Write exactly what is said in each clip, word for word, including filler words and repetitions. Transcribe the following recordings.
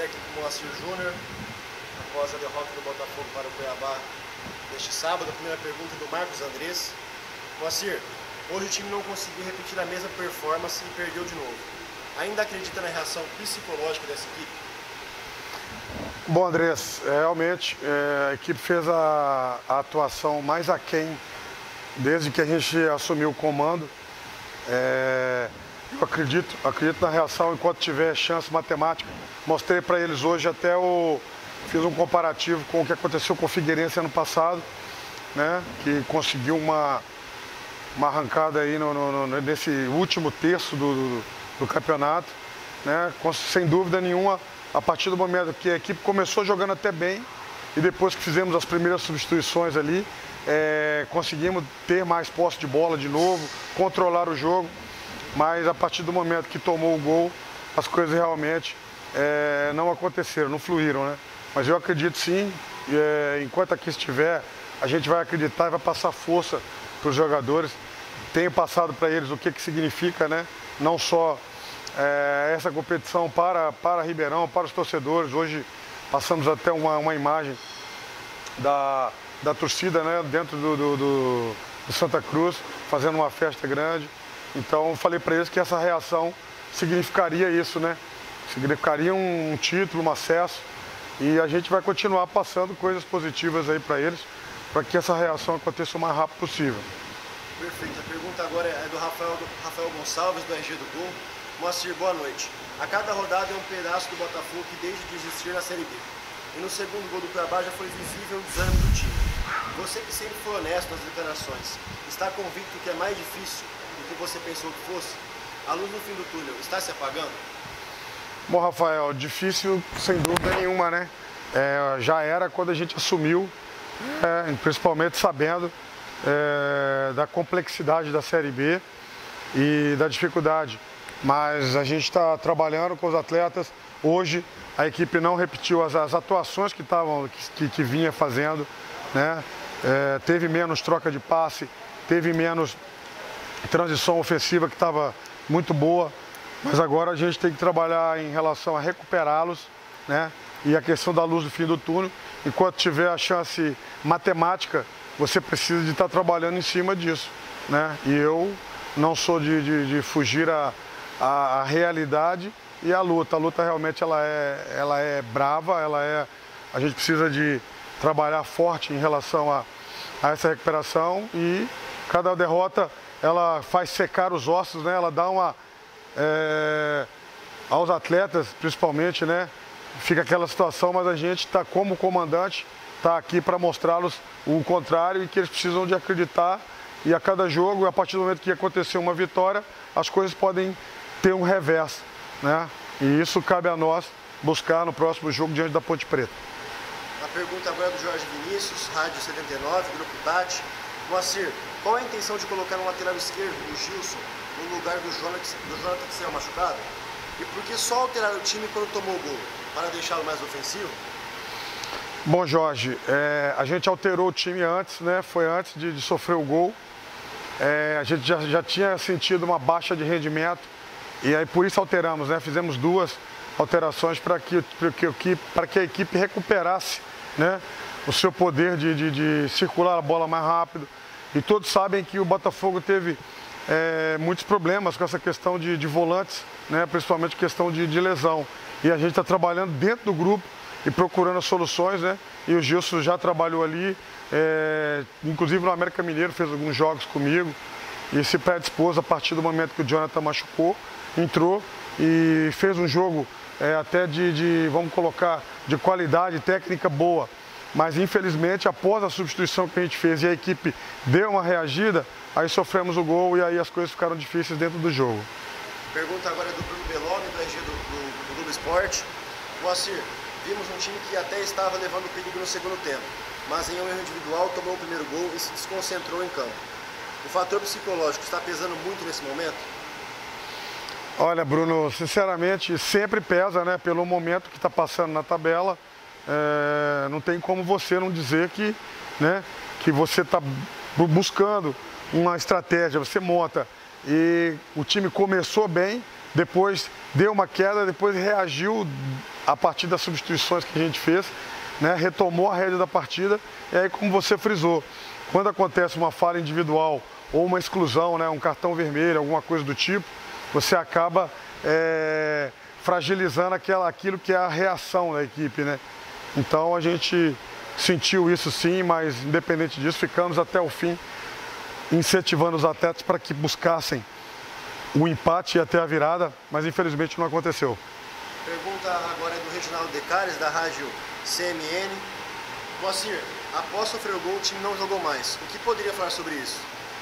técnico Moacir Júnior, após a derrota do Botafogo para o Cuiabá neste sábado. A primeira pergunta é do Marcos Andrés. Moacir, hoje o time não conseguiu repetir a mesma performance e perdeu de novo. Ainda acredita na reação psicológica dessa equipe? Bom, Andrés, realmente é, a equipe fez a, a atuação mais aquém desde que a gente assumiu o comando. É, eu acredito, acredito na reação enquanto tiver chance matemática. Mostrei para eles hoje até o... Fiz um comparativo com o que aconteceu com o Figueirense ano passado, né? Que conseguiu uma, uma arrancada aí no, no, no, nesse último terço do, do, do campeonato, né? Sem dúvida nenhuma, a partir do momento que a equipe começou jogando até bem e depois que fizemos as primeiras substituições ali, é, conseguimos ter mais posse de bola de novo, controlar o jogo, mas a partir do momento que tomou o gol, as coisas realmente é, não aconteceram, não fluíram, né? Mas eu acredito sim, é, enquanto aqui estiver, a gente vai acreditar e vai passar força para os jogadores. Tenho passado para eles o que, que significa, né? Não só é, essa competição para, para Ribeirão, para os torcedores. Hoje passamos até uma, uma imagem da, da torcida, né? Dentro do, do, do, do Santa Cruz, fazendo uma festa grande. Então falei para eles que essa reação significaria isso, né? Significaria um, um título, um acesso. E a gente vai continuar passando coisas positivas aí para eles, para que essa reação aconteça o mais rápido possível. Perfeito. A pergunta agora é do Rafael, do Rafael Gonçalves, do R G do Gol. Moacir, boa noite. A cada rodada é um pedaço do Botafogo que deixa de existir na Série B. E no segundo gol do Cuiabá já foi visível o desânimo do time. Você que sempre foi honesto nas declarações, está convicto que é mais difícil do que você pensou que fosse? A luz no fim do túnel está se apagando? Bom, Rafael, difícil sem dúvida nenhuma, né? É, já era quando a gente assumiu, é, principalmente sabendo é, da complexidade da Série B e da dificuldade. Mas a gente está trabalhando com os atletas. Hoje a equipe não repetiu as, as atuações que, tavam, que, que vinha fazendo, né? É, teve menos troca de passe, teve menos transição ofensiva que estava muito boa. Mas agora a gente tem que trabalhar em relação a recuperá-los, né? E a questão da luz do fim do túnel. Enquanto tiver a chance matemática, você precisa de estar trabalhando em cima disso, né? E eu não sou de, de, de fugir a, a, a realidade e a luta. A luta realmente ela é, ela é brava, ela é, a gente precisa de trabalhar forte em relação a, a essa recuperação e cada derrota ela faz secar os ossos, né? Ela dá uma... É, aos atletas principalmente, né? Fica aquela situação, mas a gente está como comandante, está aqui para mostrá-los o contrário e que eles precisam de acreditar e a cada jogo, a partir do momento que acontecer uma vitória, as coisas podem ter um revés, né? E isso cabe a nós buscar no próximo jogo diante da Ponte Preta. A pergunta agora é do Jorge Vinícius, Rádio setenta e nove, Grupo Tati. Moacir, qual é a intenção de colocar no lateral esquerdo o Gilson no lugar do Jonathan, do Jonathan que saiu machucado? E por que só alterar o time quando tomou o gol? Para deixá-lo mais ofensivo? Bom, Jorge, é, a gente alterou o time antes, né? Foi antes de, de sofrer o gol. É, a gente já, já tinha sentido uma baixa de rendimento e aí por isso alteramos, né? Fizemos duas alterações para que, que, para que a equipe recuperasse, né? O seu poder de, de, de circular a bola mais rápido. E todos sabem que o Botafogo teve É, muitos problemas com essa questão de, de volantes, né? Principalmente questão de, de lesão. E a gente está trabalhando dentro do grupo e procurando as soluções, né? E o Gilson já trabalhou ali, é, inclusive no América Mineiro, fez alguns jogos comigo e se predispôs a partir do momento que o Jonathan machucou, entrou e fez um jogo é, até de, de, vamos colocar, de qualidade técnica boa. Mas infelizmente, após a substituição que a gente fez e a equipe deu uma reagida, aí sofremos o gol e aí as coisas ficaram difíceis dentro do jogo. Pergunta agora é do Bruno Bellomi, do R G do, do, do Globo Esporte. Moacir, vimos um time que até estava levando perigo no segundo tempo, mas em um erro individual tomou o primeiro gol e se desconcentrou em campo. O fator psicológico está pesando muito nesse momento? Olha, Bruno, sinceramente, sempre pesa, né? Pelo momento que está passando na tabela. É, não tem como você não dizer que, né, que você está buscando uma estratégia, você monta e o time começou bem, depois deu uma queda, depois reagiu a partir das substituições que a gente fez, né? Retomou a rédea da partida, e aí, como você frisou, quando acontece uma falha individual ou uma exclusão, né, um cartão vermelho, alguma coisa do tipo, você acaba é, fragilizando aquela, aquilo que é a reação da equipe, né? Então a gente sentiu isso sim, mas independente disso, ficamos até o fim incentivando os atletas para que buscassem o empate e até a virada, mas infelizmente não aconteceu. Pergunta agora é do Reginaldo Decares, da rádio C M N. Moacir, após sofrer o gol, o time não jogou mais. O que poderia falar sobre isso?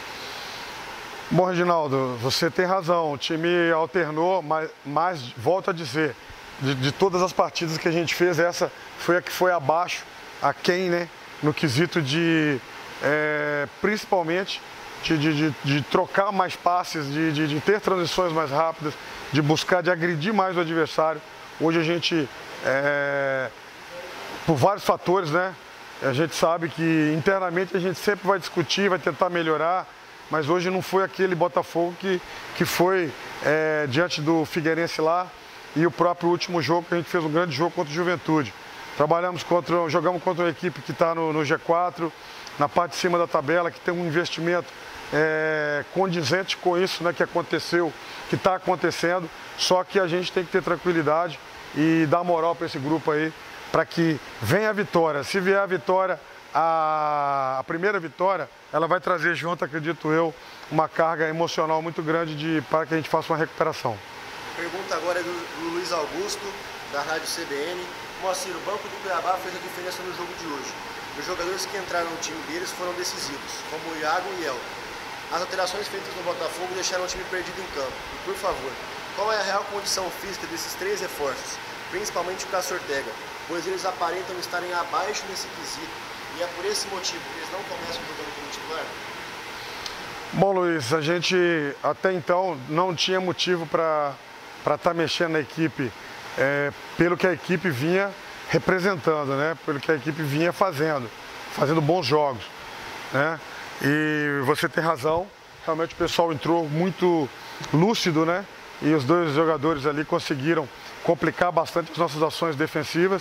Bom, Reginaldo, você tem razão. O time alternou, mas, mas volto a dizer, de, de todas as partidas que a gente fez, essa foi a que foi abaixo, aquém, né? No quesito de, é, principalmente, de, de, de, de trocar mais passes, de, de, de ter transições mais rápidas, de buscar, de agredir mais o adversário. Hoje a gente, é, por vários fatores, né? A gente sabe que internamente a gente sempre vai discutir, vai tentar melhorar, mas hoje não foi aquele Botafogo que, que foi é, diante do Figueirense lá e o próprio último jogo, que a gente fez um grande jogo contra o Juventude. Trabalhamos contra, jogamos contra uma equipe que está no, no G quatro, na parte de cima da tabela, que tem um investimento é, condizente com isso, né, que aconteceu, que está acontecendo, só que a gente tem que ter tranquilidade e dar moral para esse grupo aí, para que venha a vitória. Se vier a vitória, a, a primeira vitória, ela vai trazer junto, acredito eu, uma carga emocional muito grande de, para que a gente faça uma recuperação. A pergunta agora é do, do Luiz Augusto, da rádio C B N. Moacir, o banco do Cuiabá fez a diferença no jogo de hoje. Os jogadores que entraram no time deles foram decisivos, como o Iago e El. As alterações feitas no Botafogo deixaram o time perdido em campo. E, por favor, qual é a real condição física desses três reforços, principalmente o Cássio Ortega, pois eles aparentam estarem abaixo nesse quesito, e é por esse motivo que eles não começam jogando como titular? Bom, Luiz, a gente até então não tinha motivo para para estar mexendo na equipe, é, pelo que a equipe vinha representando, né? Pelo que a equipe vinha fazendo, fazendo bons jogos, né? E você tem razão, realmente o pessoal entrou muito lúcido, né? E os dois jogadores ali conseguiram complicar bastante as nossas ações defensivas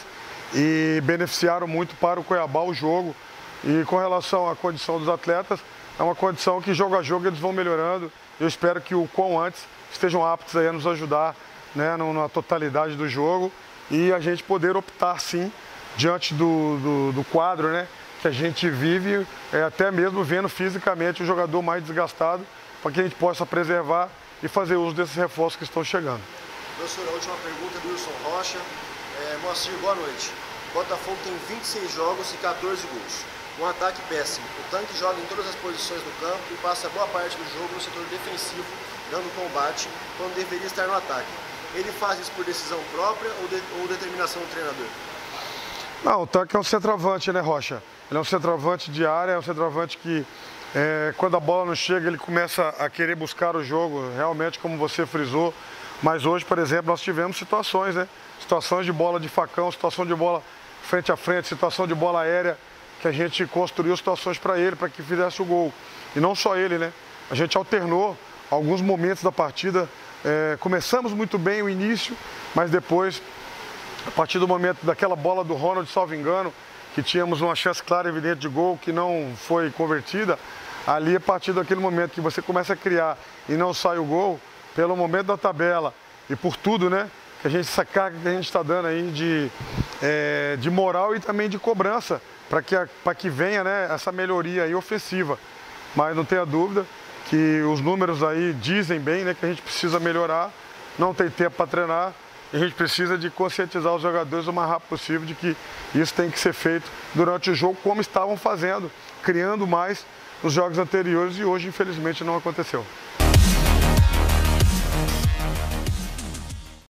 e beneficiaram muito para o Cuiabá o jogo. E com relação à condição dos atletas, é uma condição que jogo a jogo eles vão melhorando. Eu espero que o quão antes estejam aptos aí a nos ajudar, né, na totalidade do jogo e a gente poder optar sim, diante do, do, do quadro, né, que a gente vive, é, até mesmo vendo fisicamente o jogador mais desgastado, para que a gente possa preservar e fazer uso desses reforços que estão chegando. Professor, a última pergunta do Wilson Rocha. É, Moacir, boa noite. Botafogo tem vinte e seis jogos e quatorze gols. Um ataque péssimo. O tanque joga em todas as posições do campo e passa boa parte do jogo no setor defensivo, dando combate, quando deveria estar no ataque. Ele faz isso por decisão própria ou, de, ou determinação do treinador? Não, o tanque é um centroavante, né, Rocha? Ele é um centroavante de área, é um centroavante que, é, quando a bola não chega, ele começa a querer buscar o jogo, realmente, como você frisou. Mas hoje, por exemplo, nós tivemos situações, né? Situações de bola de facão, situação de bola frente a frente, situação de bola aérea, que a gente construiu situações para ele, para que fizesse o gol. E não só ele, né? A gente alternou alguns momentos da partida. É, começamos muito bem o início, mas depois, a partir do momento daquela bola do Ronald, salvo engano, que tínhamos uma chance clara e evidente de gol que não foi convertida, ali a partir daquele momento que você começa a criar e não sai o gol, pelo momento da tabela e por tudo, né, que a gente, essa carga que a gente está dando aí de, é, de moral e também de cobrança, para que, para que venha, né, essa melhoria aí ofensiva. Mas não tenha dúvida que os números aí dizem bem, né, que a gente precisa melhorar, não tem tempo para treinar, e a gente precisa de conscientizar os jogadores o mais rápido possível de que isso tem que ser feito durante o jogo, como estavam fazendo, criando mais nos jogos anteriores, e hoje, infelizmente, não aconteceu.